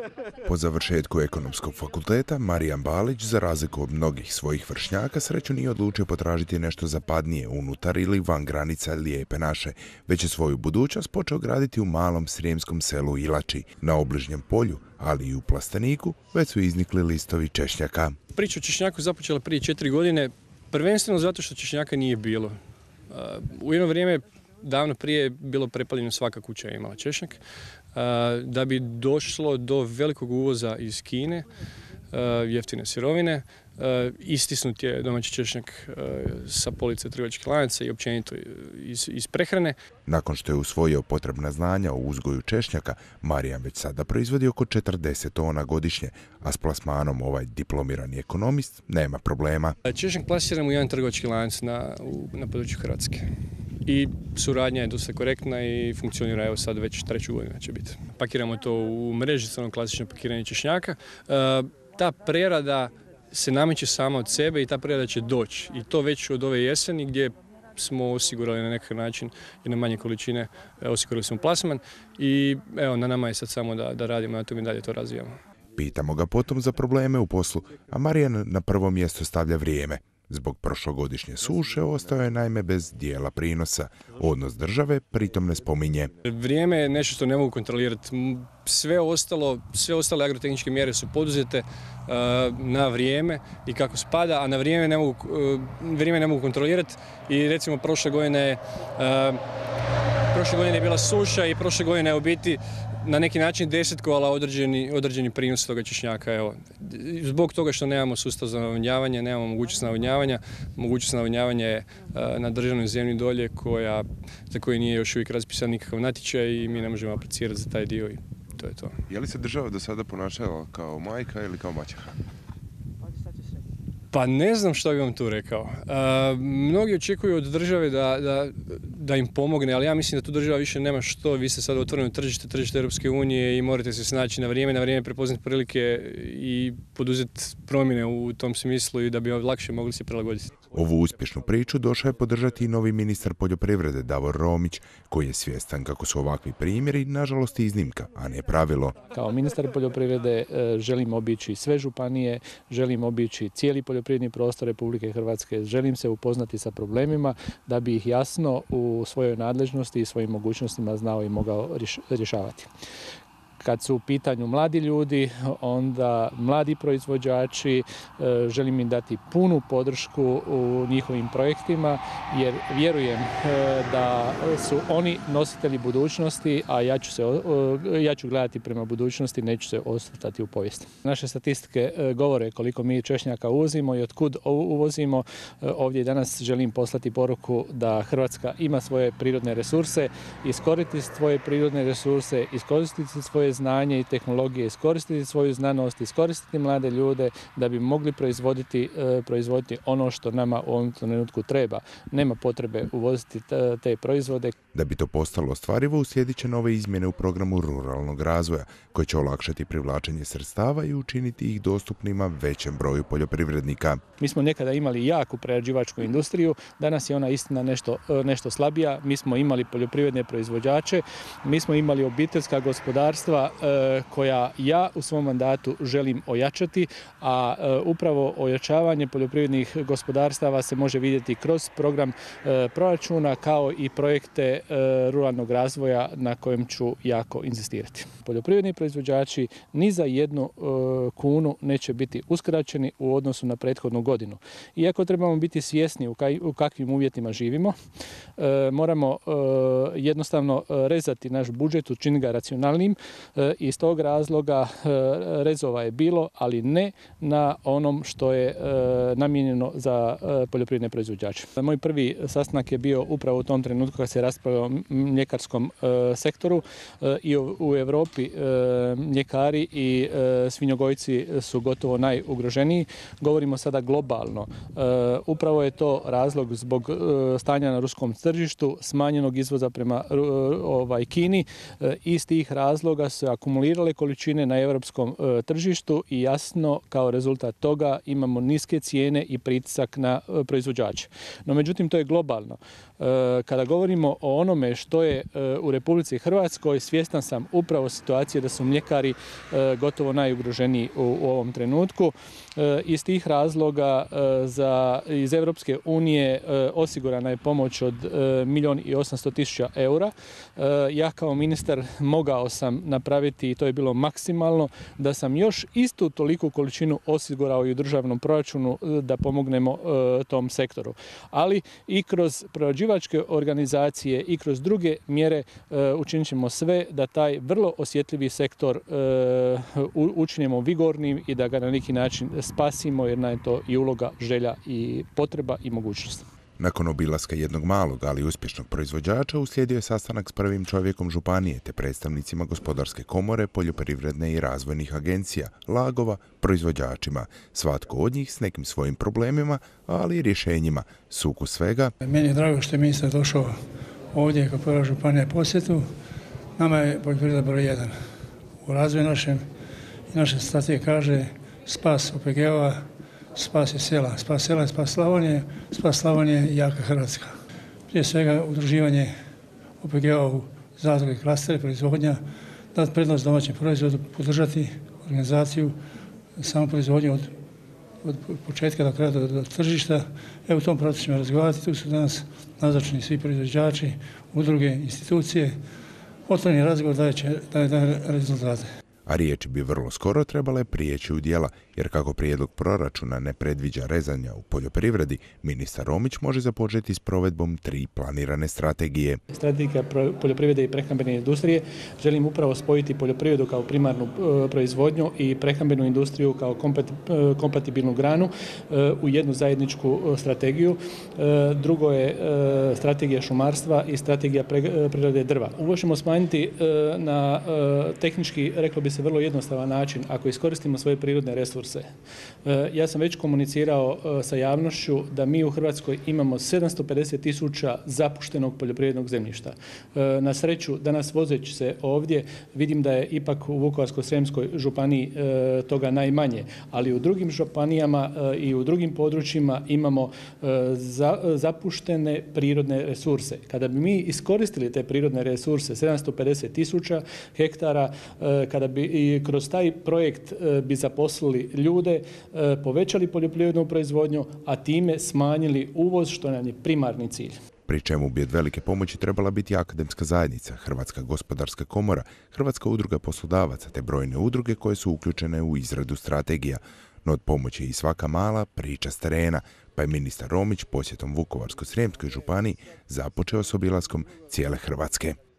Po završetku ekonomskog fakulteta, Marijan Balić, za razliku od mnogih svojih vršnjaka, sreću nije odlučio potražiti nešto zapadnije unutar ili van granica Lijepe naše, već je svoju budućnost počeo graditi u malom srijemskom selu Ilači. Na obližnjem polju, ali i u plasteniku, već su iznikli listovi češnjaka. Priča o češnjaku započela prije 4 godine, prvenstveno zato što češnjaka nije bilo. U jedno vrijeme, davno prije, je bilo prepaljeno, svaka kuća je imala češnjak. Da bi došlo do velikog uvoza iz Kine, jeftine sirovine, istisnut je domaći češnjak sa police trgovačkih lanaca i općenito iz prehrane. Nakon što je usvojio potrebna znanja o uzgoju češnjaka, Marijan već sada proizvodi oko 40 tona godišnje, a s plasmanom ovaj diplomirani ekonomist nema problema. Češnjak plasiramo u jedan trgovački lanac na području Hrvatske. I suradnja je dosta korektna i funkcionira, evo sad već 3. godinu će biti. Pakiramo to u mrežicu, ono klasično pakiranje češnjaka. Ta prerada se nameće sama od sebe i ta prerada će doći. I to već od ove jeseni gdje smo osigurali na neki način i na manje količine, osigurali smo plasman i evo na nama je sad samo da radimo na tom i dalje to razvijamo. Pitamo ga potom za probleme u poslu, a Marijan na prvo mjesto stavlja vrijeme. Zbog prošlogodišnje suše ostao je naime bez dijela prinosa. Odnos države pritom ne spominje. Vrijeme je nešto što ne mogu kontrolirati. Sve ostale agrotehničke mjere su poduzete na vrijeme i kako spada, a na vrijeme ne mogu kontrolirati. I recimo prošle godine je bila suša i prošle godine je u biti na neki način desetkovala određeni prinos toga češnjaka. Evo, zbog toga što nemamo sustav za navodnjavanje, nemamo mogućnost navodnjavanja. Mogućnost navodnjavanja je na državnoj zemlji dolje za koji nije još uvijek raspisan nikakav natječaj i mi ne možemo aplicirati za taj dio i to je to. Je li se država do sada ponašala kao majka ili kao maćeha? Pa ne znam što bih vam tu rekao. Mnogi očekuju od države da im pomogne, ali ja mislim da tu država više nema što. Vi ste sad otvoreno tržište Europske unije i morate se snaći na vrijeme prepoznati prilike i poduzeti promjene u tom smislu i da bi lakše mogli se prilagoditi. Ovu uspješnu priču došao je podržati i novi ministar poljoprivrede Davor Romić, koji je svjestan kako su ovakvi primjeri nažalost iznimka, a ne pravilo. Kao ministar poljoprivrede želim obići sve županije, želim obići cijeli poljoprivredni prostor Republike Hrvatske, želim se upoznati sa problemima da bi ih jasno u svojoj nadležnosti i svojim mogućnostima znao i mogao rješavati. Kad su u pitanju mladi ljudi, onda mladi proizvođači, želim im dati punu podršku u njihovim projektima jer vjerujem da su oni nositelji budućnosti, a ja ću gledati prema budućnosti, neću se osvrtati u povijest. Naše statistike govore koliko mi češnjaka uvozimo i otkud uvozimo. Ovdje danas želim poslati poruku da Hrvatska ima svoje prirodne resurse, iskoristiti svoje prirodne resurse, iskoristiti svoje znanje i tehnologije, iskoristiti svoju znanost, iskoristiti mlade ljude da bi mogli proizvoditi ono što nama u ovom trenutku treba. Nema potrebe uvoziti te proizvode. Da bi to postalo ostvarivo, uslijedit će nove izmjene u programu ruralnog razvoja, koje će olakšati privlačenje sredstava i učiniti ih dostupnima većem broju poljoprivrednika. Mi smo nekada imali jaku prerađivačku industriju, danas je ona istina nešto slabija. Mi smo imali poljoprivredne proizvođače, mi smo imali obiteljska gospodarstva koja ja u svom mandatu želim ojačati, a upravo ojačavanje poljoprivrednih gospodarstava se može vidjeti kroz program proračuna kao i projekte ruralnog razvoja na kojem ću jako inzistirati. Poljoprivredni proizvođači ni za 1 kunu neće biti uskraćeni u odnosu na prethodnu godinu. Iako trebamo biti svjesni u kakvim uvjetima živimo, moramo jednostavno rezati naš budžet, učiniti ga racionalnim. Iz tog razloga rezova je bilo, ali ne na onom što je namijenjeno za poljoprivredne proizvođače. Moj prvi sastanak je bio upravo u tom trenutku kad se raspravljalo o mljekarskom sektoru i u Europi mljekari i svinjogojci su gotovo najugroženiji. Govorimo sada globalno. Upravo je to razlog zbog stanja na ruskom tržištu, smanjenog izvoza prema Kini. Iz tih razloga se akumulirale količine na europskom tržištu i jasno kao rezultat toga imamo niske cijene i pritisak na proizvođače. No međutim to je globalno. Kada govorimo o onome što je u Republici Hrvatskoj, svjestan sam upravo situacije da su mljekari gotovo najugroženiji u ovom trenutku. Iz tih razloga iz Europske unije osigurana je pomoć od 1.800.000 eura. Ja kao ministar mogao sam napraviti, i to je bilo maksimalno, da sam još istu toliku količinu osigurao i u državnom proračunu da pomognemo tom sektoru. Ali i kroz prerađivačke organizacije i kroz druge mjere učinit ćemo sve da taj vrlo osjetljivi sektor učinimo vigornim i da ga na neki način spasimo, jer nam je to i uloga, želja i potreba i mogućnost. Nakon obilaska jednog malog, ali uspješnog proizvođača, uslijedio je sastanak s prvim čovjekom županije te predstavnicima Gospodarske komore, poljoprivredne i razvojnih agencija, lagova, proizvođačima. Svatko od njih s nekim svojim problemima, ali i rješenjima. Sukus svega. Meni je drago što je ministar došao ovdje kao prva županija posjetu. Nama je poljoprivreda broj 1. U razvoju našem i naša strategija kaže spas OPG-ova, spas je sela. Spas sela je spas Slavonije i jaka Hrvatska. Prije svega udruživanje OPG-ova u zadruge, klastere, proizvodnja, dati prednost domaćem proizvodu, podržati organizaciju, samu proizvodnju od početka do kraja do tržišta. Evo u tom procesu ćemo razgovarati. Tu su danas nazočni svi proizvođači, udruge, institucije. Otvoreni razgovor daje rezultate. A riječi bi vrlo skoro trebale prijeći u djela, jer kako prijedlog proračuna ne predviđa rezanja u poljoprivredi, ministar Romić može započeti s provedbom 3 planirane strategije. Strategija poljoprivrede i prehrambene industrije želim upravo spojiti poljoprivredu kao primarnu proizvodnju i prehrambenu industriju kao kompatibilnu granu u jednu zajedničku strategiju. Drugo je strategija šumarstva i strategija prerade drva. Ovo ćemo smanjiti na tehnički, reklo bi se, vrlo jednostavan način ako iskoristimo svoje prirodne resurse. Ja sam već komunicirao sa javnošću da mi u Hrvatskoj imamo 750.000 zapuštenog poljoprivrednog zemljišta. Na sreću, danas vozeći se ovdje, vidim da je ipak u Vukovarsko-srijemskoj županiji toga najmanje, ali u drugim županijama i u drugim područjima imamo zapuštene prirodne resurse. Kada bi mi iskoristili te prirodne resurse, 750.000 hektara, kada bi i kroz taj projekt bi zaposlili ljude, povećali poljoprivrednu proizvodnju, a time smanjili uvoz, što nam je primarni cilj. Pri čemu bi od velike pomoći trebala biti akademska zajednica, Hrvatska gospodarska komora, Hrvatska udruga poslodavaca te brojne udruge koje su uključene u izradu strategija. No od pomoći je i svaka mala priča s terena, pa je ministar Romić posjetom Vukovarsko-srijemskoj županiji započeo s obilaskom cijele Hrvatske.